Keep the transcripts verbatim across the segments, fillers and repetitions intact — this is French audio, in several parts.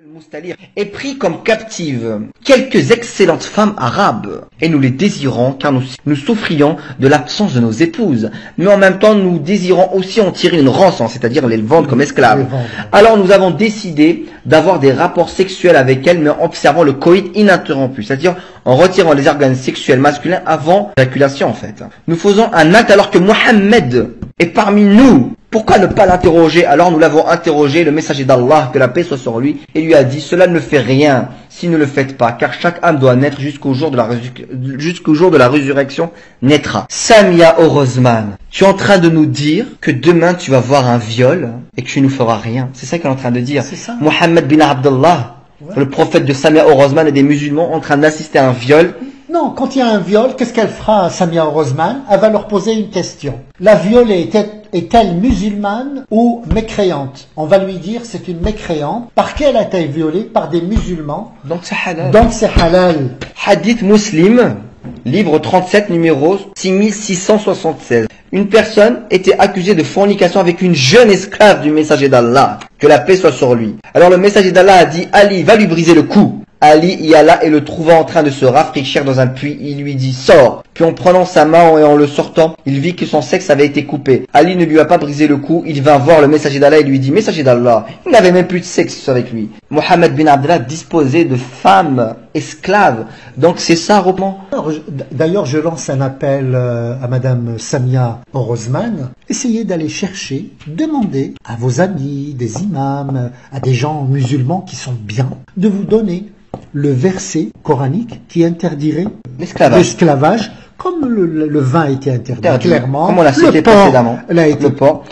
Moustalir est pris comme captive quelques excellentes femmes arabes et nous les désirons car nous, nous souffrions de l'absence de nos épouses, mais en même temps nous désirons aussi en tirer une rançon, c'est-à-dire les vendre comme esclaves. Alors nous avons décidé d'avoir des rapports sexuels avec elles, mais en observant le coït ininterrompu, c'est-à-dire en retirant les organes sexuels masculins avant l'éjaculation en fait. Nous faisons un acte alors que Mohammed est parmi nous. Pourquoi ne pas l'interroger? Alors nous l'avons interrogé, le messager d'Allah, que la paix soit sur lui, et lui a dit, cela ne fait rien si ne le faites pas, car chaque âme doit naître jusqu'au jour de la, jusqu'au jour de la résurrection naîtra. Samia Orozman, tu es en train de nous dire que demain tu vas voir un viol et que tu ne nous feras rien. C'est ça qu'il est en train de dire. Mohammed bin Abdullah, ouais. Le prophète de Samia Orozman et des musulmans en train d'assister à un viol. Non, quand il y a un viol, qu'est-ce qu'elle fera à Samia Orozman? Elle va leur poser une question. La violée est-elle musulmane ou mécréante? On va lui dire c'est une mécréante. Par qui elle a été violée? Par des musulmans. Donc c'est halal. Donc c'est halal. Hadith Muslim, livre trente-sept, numéro six mille six cent soixante-seize. Une personne était accusée de fornication avec une jeune esclave du messager d'Allah. Que la paix soit sur lui. Alors le messager d'Allah a dit, Ali, va lui briser le cou. Ali y alla et le trouva en train de se rafraîchir dans un puits. Il lui dit, sors. Puis en prenant sa main et en le sortant, il vit que son sexe avait été coupé. Ali ne lui a pas brisé le cou. Il vint voir le messager d'Allah et lui dit, messager d'Allah, il n'avait même plus de sexe avec lui. Mohammed bin Abdullah disposait de femmes esclaves. Donc c'est ça, Roman. D'ailleurs, je lance un appel à Madame Samia Orozman. Essayez d'aller chercher, demander à vos amis, des imams, à des gens musulmans qui sont bien, de vous donner le verset coranique qui interdirait l'esclavage, comme le, le, le vin a été interdit, interdit. Clairement. Comme on l'a cité précédemment. A été, le porc.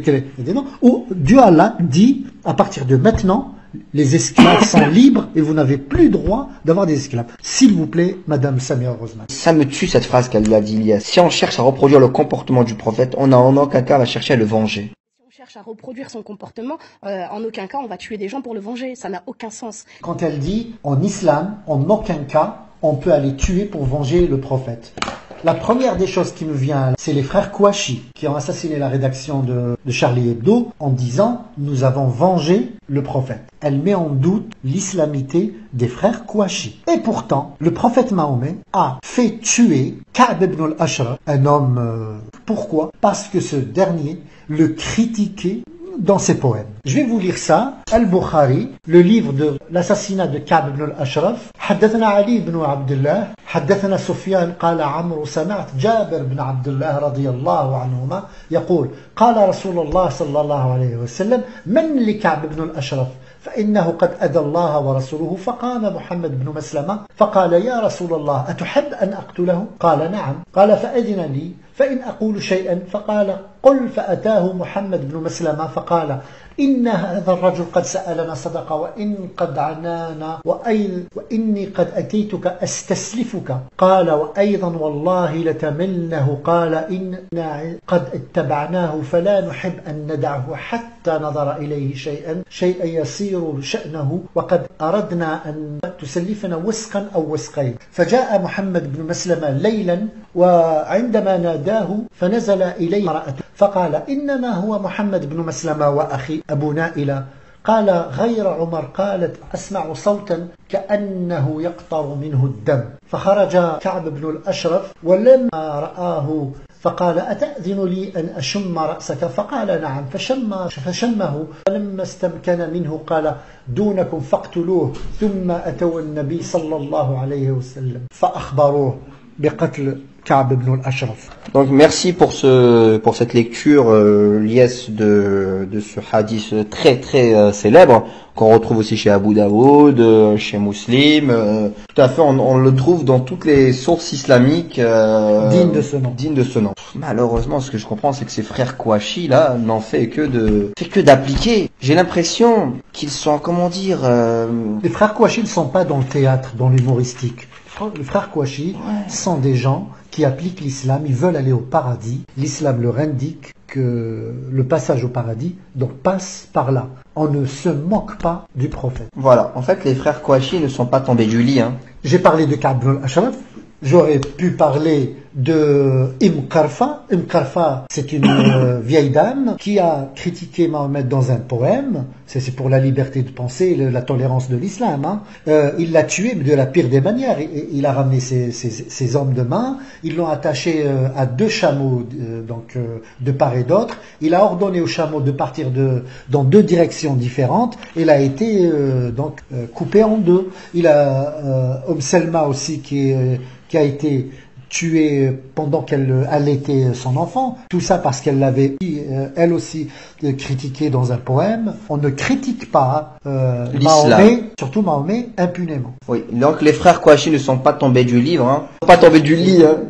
Où Dieu Allah dit, à partir de maintenant, les esclaves sont libres et vous n'avez plus droit d'avoir des esclaves. S'il vous plaît, Madame Samia Orozman. Ça me tue cette phrase qu'elle a dit, Ilyes. Si on cherche à reproduire le comportement du prophète, on n'a en aucun cas à chercher à le venger. À reproduire son comportement, euh, en aucun cas on va tuer des gens pour le venger, ça n'a aucun sens. Quand elle dit en islam, en aucun cas on peut aller tuer pour venger le prophète. La première des choses qui me vient, c'est les frères Kouachi qui ont assassiné la rédaction de, de Charlie Hebdo en disant nous avons vengé le prophète. Elle met en doute l'islamité des frères Kouachi. Et pourtant, le prophète Mahomet a fait tuer Ka'b ibn al-Ashraf, un homme. Euh, pourquoi? Parce que ce dernier le critiquait dans ses poèmes. Je vais vous lire ça. Al-Bukhari, le livre de l'assassinat de Ka'b ibn al-Ashraf. حدثنا علي بن عبد الله حدثنا سفيان قال عمرو سمعت جابر بن عبد الله رضي الله عنهما يقول قال رسول الله صلى الله عليه وسلم من لكعب بن الأشرف فإنه قد أذى الله ورسوله. فقام محمد بن مسلمة فقال يا رسول الله أتحب أن أقتله؟ قال نعم. قال فأذن لي فإن أقول شيئا. فقال قل. فأتاه محمد بن مسلمة فقال إن هذا الرجل قد سألنا صدقة وإن قد عنانا وإني قد أتيتك أستسلفك. قال وأيضا والله لتملنه. قال إنا قد اتبعناه فلا نحب أن ندعه حتى نظر إليه شيئا شيئا يصير شأنه وقد أردنا أن تسلفنا وسقا أو وسقين. فجاء محمد بن مسلمة ليلا وعندما ناداه فنزل إليه امرأته فقال إنما هو محمد بن مسلمة وأخي أبو نائلة. قال غير عمر قالت أسمع صوتا كأنه يقطر منه الدم. فخرج كعب بن الأشرف ولما رآه فقال أتأذن لي أن أشم رأسك؟ فقال نعم. فشم فشمه فلما استمكن منه قال دونكم فاقتلوه. ثم أتوا النبي صلى الله عليه وسلم فأخبروه بقتل Ka'b ibn al-Ashraf. Donc merci pour ce pour cette lecture euh, liesse de de ce hadith très très euh, célèbre qu'on retrouve aussi chez Abu Daoud, euh, chez Muslim. Euh, tout à fait, on, on le trouve dans toutes les sources islamiques euh, dignes de ce nom. Dignes de ce nom. Malheureusement, ce que je comprends, c'est que ces frères Kouachi là n'en fait que de fait que d'appliquer. J'ai l'impression qu'ils sont, comment dire. Euh... Les frères Kouachi ne sont pas dans le théâtre, dans l'humoristique. Les frères Kouachi ouais. sont des gens qui appliquent l'islam, ils veulent aller au paradis. L'islam leur indique que le passage au paradis donc passe par là. On ne se moque pas du prophète. Voilà, en fait les frères Kouachi ne sont pas tombés du lit. Hein. J'ai parlé de Ka'b ibn al-Ashraf, j'aurais pu parler de Ibn Qarfa. Ibn Qarfa, c'est une euh, vieille dame qui a critiqué Mahomet dans un poème. C'est pour la liberté de penser, le, la tolérance de l'islam. Hein. Euh, il l'a tué de la pire des manières. Il, il a ramené ses, ses, ses hommes de main. Ils l'ont attaché euh, à deux chameaux, euh, donc euh, de part et d'autre. Il a ordonné aux chameaux de partir de, dans deux directions différentes. Il a été euh, donc euh, coupé en deux. Il a euh, Umm Selma aussi qui, est, qui a été tuée pendant qu'elle allaitait son enfant. Tout ça parce qu'elle l'avait, elle aussi, critiqué dans un poème. On ne critique pas euh, Mahomet, surtout Mahomet, impunément. Oui, donc les frères Kouachi ne sont pas tombés du livre, hein. Ils ne sont pas tombés du lit. Hein.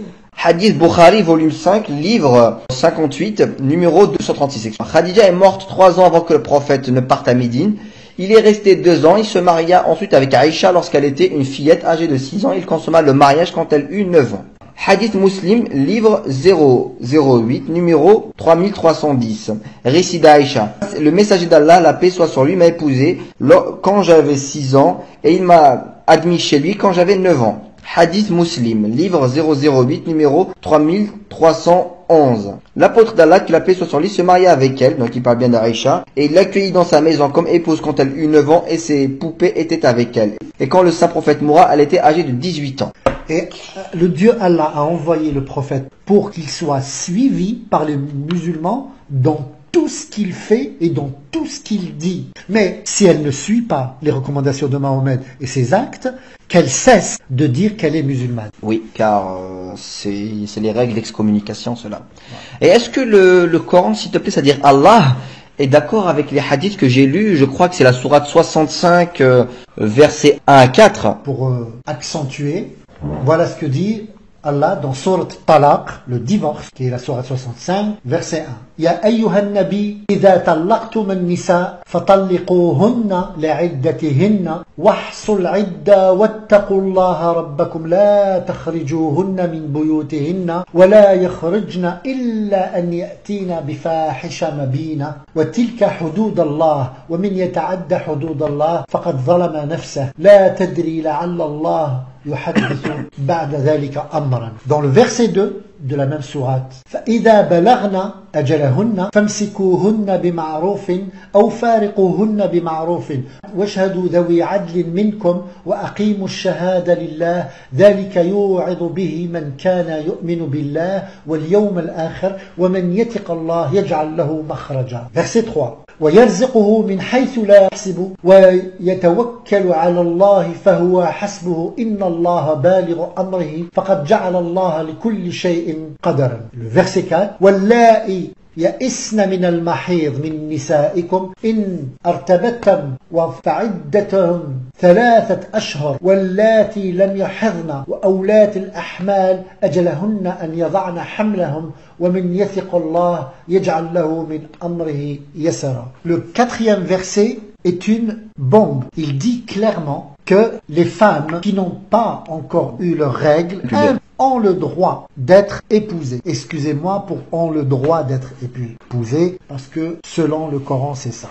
Hadith Bukhari, volume cinq, livre cinquante-huit, numéro deux cent trente-six. Khadija est morte trois ans avant que le prophète ne parte à Médine. Il est resté deux ans, il se maria ensuite avec Aïcha lorsqu'elle était une fillette âgée de six ans. Il consomma le mariage quand elle eut neuf ans. Hadith Muslim, livre zéro zéro huit, numéro trois mille trois cent dix. Récit d'Aïcha. Le messager d'Allah, la paix soit sur lui, m'a épousé quand j'avais six ans et il m'a admis chez lui quand j'avais neuf ans. Hadith Muslim, livre zéro zéro huit, numéro trois mille trois cent onze. L'apôtre d'Allah, que la paix soit sur lui, se maria avec elle, donc il parle bien d'Aïcha, et il l'accueillit dans sa maison comme épouse quand elle eut neuf ans et ses poupées étaient avec elle. Et quand le saint prophète mourra, elle était âgée de dix-huit ans. Et le Dieu Allah a envoyé le prophète pour qu'il soit suivi par les musulmans dans tout ce qu'il fait et dans tout ce qu'il dit. Mais si elle ne suit pas les recommandations de Mahomet et ses actes, qu'elle cesse de dire qu'elle est musulmane. Oui, car euh, c'est les règles d'excommunication, cela. Et est-ce que le, le Coran, s'il te plaît, c'est-à-dire Allah, est d'accord avec les hadiths que j'ai lus? Je crois que c'est la sourate soixante-cinq, euh, versets un à quatre. Pour euh, accentuer, voilà ce que dit Allah dans sourate Talaq, le divorce, qui est la sourate soixante-cinq, verset un. Ya ayyuhan nabi, idha talaqtum an-nisa, fatalliquhunna li'iddatihinna, wahsul idda wattaqullaha rabbakum la takhrijuhunna min buyutihinna, wa la yakhrijna illa an ya'tina bifahisha mabina, wa tilka hududallah, wa min yata'adda hududallah, faqad zalama nafsah, la tadri la'alla Allah Dans le verset deux de la même sourate, فإذا بلغنا أجلهن فامسكوهن بمعروف أو فارقوهن بمعروف واشهدوا ذوي عدل منكم وأقيموا الشهادة لله ذلك يوعظ به من كان يؤمن بالله واليوم الآخر ومن يتق الله يجعل له مخرجا. Verset trois. ويرزقه من حيث لا يحسب ويتوكل على الله فهو حسبه إن الله بالغ أمره فقد جعل الله لكل شيء قدرا. Le verset quatre. واللائي يئسن من المحيض من نسائكم إن ارتبتم فعدتهم ثلاثة أشهر واللاتي لم يحضن وأولات الأحمال أجلهن أن يضعن حملهم ومن يثق الله يجعل له من أمره يسرا. Le quatrième verset est une bombe. Il dit clairement que les femmes qui n'ont pas encore eu leurs règles ont le droit d'être épousées. Excusez-moi pour ont le droit d'être épousées, parce que selon le Coran, c'est ça.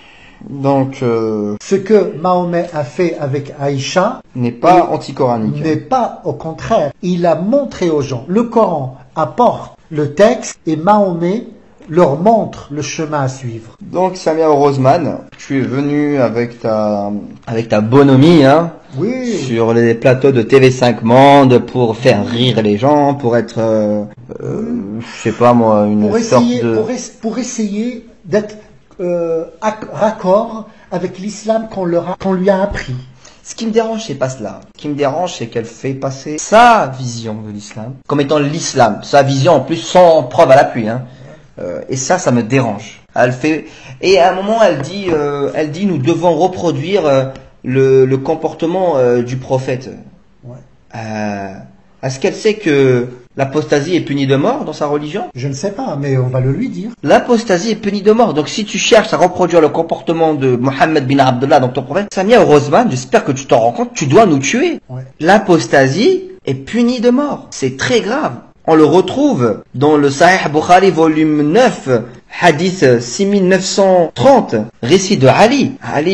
Donc, euh, ce que Mahomet a fait avec Aïcha n'est pas anticoranique. N'est pas, au contraire. Il a montré aux gens. Le Coran apporte le texte et Mahomet leur montre le chemin à suivre. Donc, Samia Roseman, tu es venu avec ta, avec ta bonhomie, hein, oui, sur les plateaux de T V cinq Monde pour faire rire les gens, pour être, euh, euh, je sais pas moi, une pour sorte essayer, de... Pour, es, pour essayer d'être euh, raccord avec l'islam qu'on leur a, qu'on lui a appris. Ce qui me dérange, c'est pas cela. Ce qui me dérange, c'est qu'elle fait passer sa vision de l'islam comme étant l'islam. Sa vision, en plus, sans preuve à l'appui, hein. Euh, et ça, ça me dérange. Elle fait, et à un moment, elle dit, euh, elle dit, nous devons reproduire euh, le, le comportement euh, du prophète. Ouais. Euh, Est-ce qu'elle sait que l'apostasie est punie de mort dans sa religion? Je ne sais pas, mais on va le lui dire. L'apostasie est punie de mort. Donc si tu cherches à reproduire le comportement de Mohammed bin Abdullah dans ton prophète, Samia Roseman, j'espère que tu t'en rends compte, tu dois nous tuer. Ouais. L'apostasie est punie de mort. C'est très grave. On le retrouve dans le Sahih Bukhari volume neuf, hadith six mille neuf cent trente, récit de Ali. Ali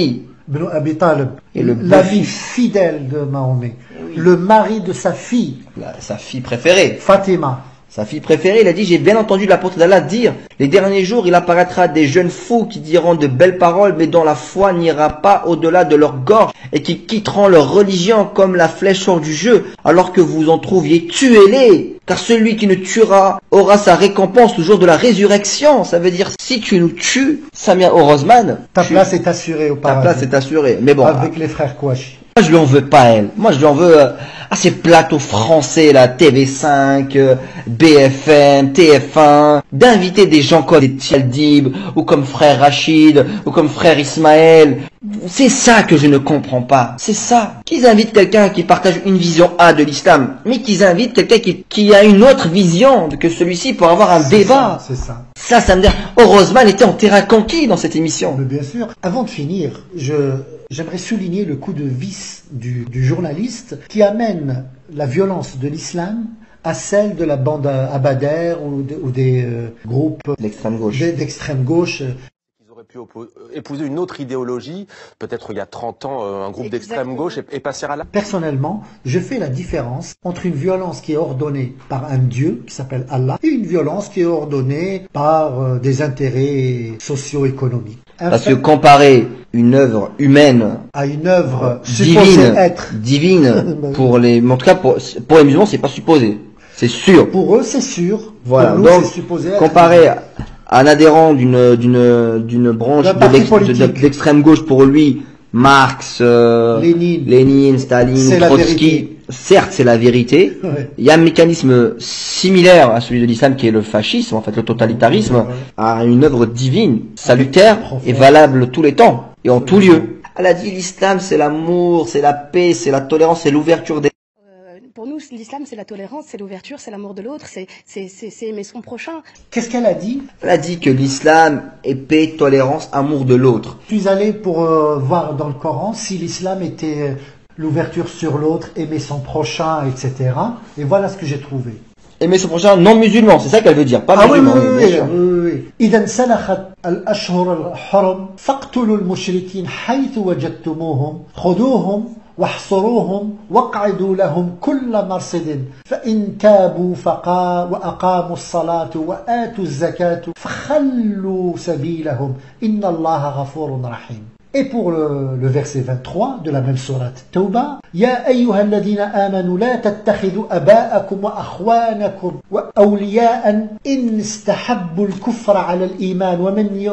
ibn Abi Talib, Et le l'ami beau-fils. fidèle de Mahomet, Oui. le mari de sa fille, La- sa fille préférée. Fatima. Sa fille préférée, il a dit, j'ai bien entendu l'apôtre d'Allah dire, les derniers jours, il apparaîtra des jeunes fous qui diront de belles paroles, mais dont la foi n'ira pas au-delà de leur gorge, et qui quitteront leur religion comme la flèche hors du jeu, alors que vous en trouviez, tuez-les, car celui qui nous tuera aura sa récompense le jour de la résurrection. Ça veut dire, si tu nous tues, Samia Orozman, Ta tu- place est assurée au ta paradis. place est assurée. Mais bon, Avec les frères Kouachi. moi je lui en veux pas elle. Moi je lui en veux euh, à ces plateaux français là, T V cinq, euh, B F M, T F un, d'inviter des gens comme des Tchaldib, ou comme frère Rachid, ou comme frère Ismaël. C'est ça que je ne comprends pas. C'est ça. Qu'ils invitent quelqu'un qui partage une vision A de l'islam, mais qu'ils invitent quelqu'un qui, qui a une autre vision que celui-ci pour avoir un C'est débat. ça, C'est ça. Ça, ça me dit, Orozman était en terrain conquis dans cette émission. Mais bien sûr. Avant de finir, je j'aimerais souligner le coup de vis du, du journaliste qui amène la violence de l'islam à celle de la bande Abadère ou, de- ou des euh, groupes L'extrême gauche. d'- d'extrême gauche. Ils auraient pu oppo- épouser une autre idéologie, peut-être il y a trente ans, euh, un groupe d'extrême Exactement. gauche et, et passer à la... Personnellement, je fais la différence entre une violence qui est ordonnée par un Dieu qui s'appelle Allah et une violence qui est ordonnée par euh, des intérêts socio-économiques. Un Parce que fait comparer une œuvre humaine à une œuvre supposée divine, être, divine pour les, en tout cas pour, pour les musulmans, c'est pas supposé, c'est sûr. pour eux c'est sûr, Voilà. pour nous Donc, c'est supposé être. comparé à un adhérent d'une d'une d'une branche D'un de parti l'ex- de- de- politique. d'extrême gauche, pour lui, Marx, euh, Lénine. Lénine, Staline, C'est la Trotsky, vérité. certes c'est la vérité. Ouais. Il y a un mécanisme similaire à celui de l'islam qui est le fascisme, en fait le totalitarisme, Ouais. à une œuvre divine, salutaire Profond. et valable tous les temps et en tout lieu. Elle a dit l'islam c'est l'amour, c'est la paix, c'est la tolérance, c'est l'ouverture des... Euh, Pour nous, l'islam, c'est la tolérance, c'est l'ouverture, c'est l'amour de l'autre, c'est c'est- c'est- c'est aimer son prochain. Qu'est-ce qu'elle a dit? Elle a dit que l'islam est paix, tolérance, amour de l'autre. Je suis allé pour euh, voir dans le Coran si l'islam était euh, l'ouverture sur l'autre, aimer son prochain, et cetera. Et voilà ce que j'ai trouvé. Aimer son prochain non musulman, c'est ça qu'elle veut dire, pas Ah oui, musulman. oui, oui, oui, bien oui, sûr. oui, oui. إذا انسلخت الأشهر الحرم فاقتلوا المشركين حيث وجدتموهم خذوهم واحصروهم واقعدوا لهم كل مرصد فإن تابوا فقا وأقاموا الصلاة وآتوا الزكاة فخلوا سبيلهم إن الله غفور رحيم. Et pour le, le verset vingt-trois de la même sourate Tauba, يا أيها الذين آمنوا لا تتخذوا أباءكم وأخوانكم وأولياء إن استحبوا الكفر على الإيمان ومن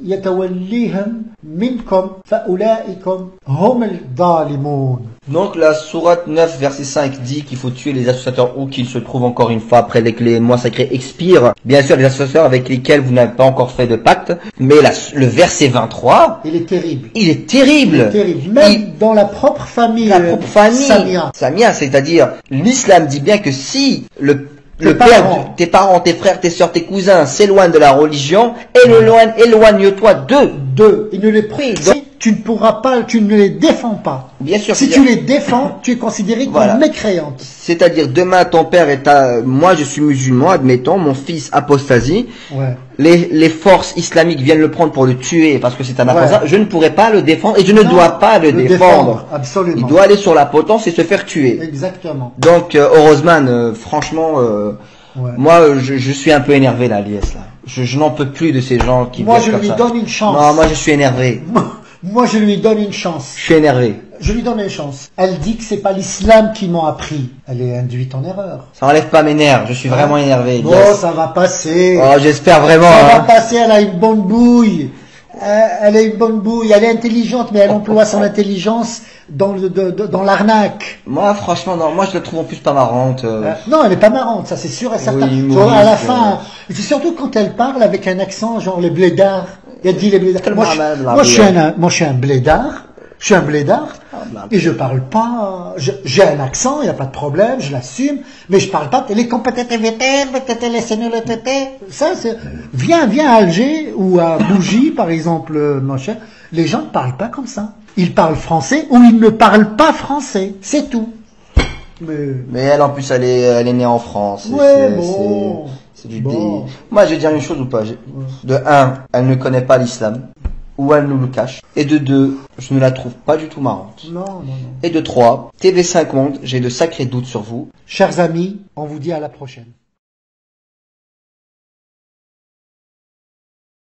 يتوليهم منكم فأولئك هم الظالمون. Donc la sourate neuf verset cinq dit qu'il faut tuer les associateurs où qu'ils se trouvent encore une fois après que les mois sacrés expirent. Bien sûr les associateurs avec lesquels vous n'avez pas encore fait de pacte, mais la, le verset vingt-trois, Il est terrible. il est terrible. Il est terrible. Même Il- dans la propre famille. la euh, propre famille. Samia. Samia, c'est-à-dire, l'islam dit bien que si le, Tes le père, parents. de- tes parents, tes frères, tes sœurs, tes cousins s'éloignent de la religion, éloigne, éloigne-toi d'eux. Deux, il ne les prie. Oui, donc- Tu ne pourras pas, tu ne les défends pas. Bien sûr. Si c'est-à-dire- tu les défends, tu es considéré comme Voilà. mécréante. C'est-à-dire, demain, ton père est à, moi je suis musulman, admettons, mon fils apostasie, Ouais. les, les forces islamiques viennent le prendre pour le tuer parce que c'est un Ouais. apostat, je ne pourrai pas le défendre et je ne Non, dois pas le, défendre. Absolument. Il doit aller sur la potence et se faire tuer. Exactement. Donc, euh, Orozman, euh, franchement, euh, Ouais. moi, euh, je, je suis un peu énervé là, l'I S là. Je, je n'en peux plus de ces gens qui Moi, viennent je comme lui ça. donne une chance. Non, moi je suis énervé. Moi, je lui donne une chance. Je suis énervé. Je lui donne une chance. Elle dit que c'est pas l'islam qui m'a appris. Elle est induite en erreur. Ça enlève pas mes nerfs. Je suis vraiment énervé. Bon, Yes. ça va passer. Oh, j'espère vraiment. Ça va Hein. passer, elle a une bonne bouille. Euh, elle a une bonne bouille. Elle est intelligente, mais elle emploie son intelligence dans le, de- de- dans l'arnaque. Moi, franchement, non. Moi, je la trouve en plus pas marrante. euh. Euh, non, elle est pas marrante, ça c'est sûr et certain. Oui, Genre, à la humoriste, fin, et c'est surtout quand elle parle avec un accent genre les blédards. Elle dit les blédards. Moi, je, Madame la moi, je suis blédarde. un, moi, je suis un blédard. Je suis un blédard. Madame. Et je parle pas, je- j'ai un accent, il n'y a pas de problème, je l'assume, mais je parle pas télécompétitivité, ça c'est, viens, viens à Alger ou à Bougie, par exemple, euh, mon cher, les gens ne parlent pas comme ça. Ils parlent français ou ils ne parlent pas français, c'est tout. Mais, Mais elle, en plus, elle est, elle est née en France. et Ouais, c'est- bon. c'est- C'est du Bon. dé- Moi, je vais dire une chose ou pas. Je- De un, elle ne connaît pas l'islam. ou elle nous le cache. Et de deux, je ne la trouve pas du tout marrante. Non, non, non. Et de trois, T V cinq Monde, j'ai de sacrés doutes sur vous. Chers amis, on vous dit à la prochaine.